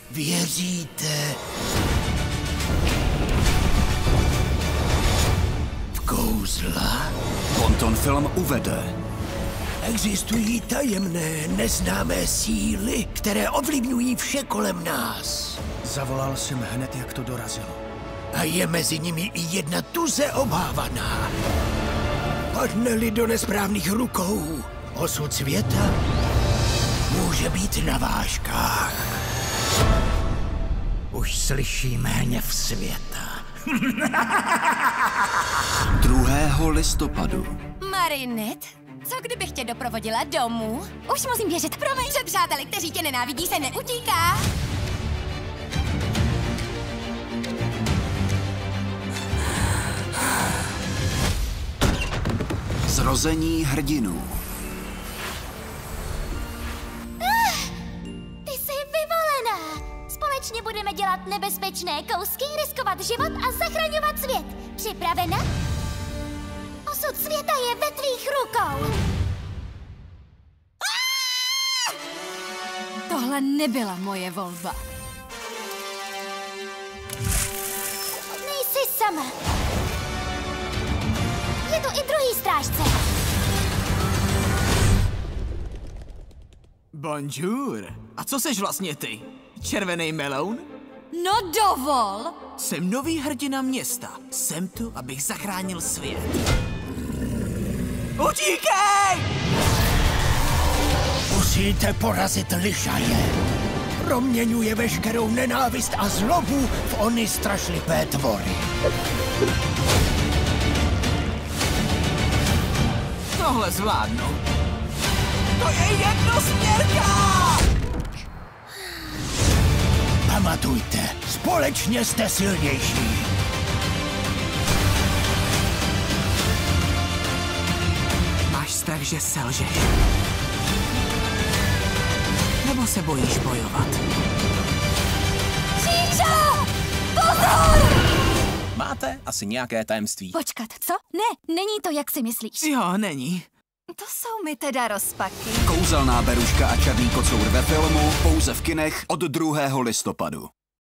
Věříte v kouzla? Ponton film uvede. Existují tajemné, neznámé síly, které ovlivňují vše kolem nás. Zavolal jsem hned, jak to dorazilo. A je mezi nimi i jedna tuze obávaná. Padne-li do nesprávných rukou, osud světa může být na vážkách. Už slyšíme hněv světa. 2. listopadu. Marinette, co kdybych tě doprovodila domů? Už musím běžet, promiň. Před přáteli, kteří tě nenávidí, se neutíká. Zrození hrdinů. Ty jsi vyvolená! Společně budeme dělat nebezpečné kousky, riskovat život a zachraňovat svět. Připravena? Osud světa je ve tvých rukou. Tohle nebyla moje volba. Nejsi sama. Je tu i druhý strážce. Bonjour. A co seš vlastně ty? Červený meloun? No dovol! Jsem nový hrdina města. Jsem tu, abych zachránil svět. Utíkej! Musíte porazit lišaje. Proměňuje veškerou nenávist a zlobu v ony strašlivé tvory. Tohle zvládnu. To je jednosměrka! Pamatujte, společně jste silnější. Máš strach, že selžeš? Nebo se bojíš bojovat? Číčo! Pozor! Máte asi nějaké tajemství. Počkat, co? Ne, není to, jak si myslíš. Jo, není. To jsou mi teda rozpaky. Kouzelná beruška a černý kocour ve filmu pouze v kinech od 2. listopadu.